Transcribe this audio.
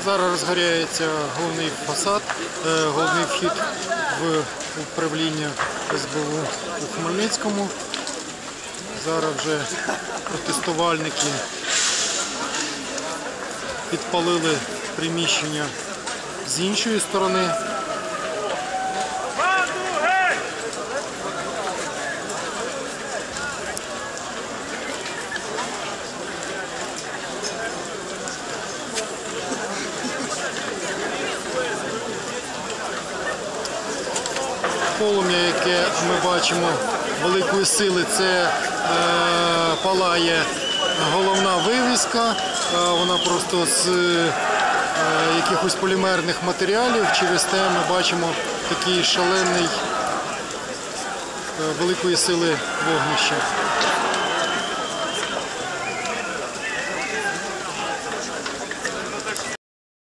Зараз розгоряється головний фасад, головний вхід в управління СБУ у Хмельницькому. Зараз вже протестувальники підпалили приміщення з іншої сторони. Полум'я, яке ми бачимо великої сили, це палає головна вивіска. Вона просто з якихось полімерних матеріалів. Через те ми бачимо такий шалений великої сили вогнище.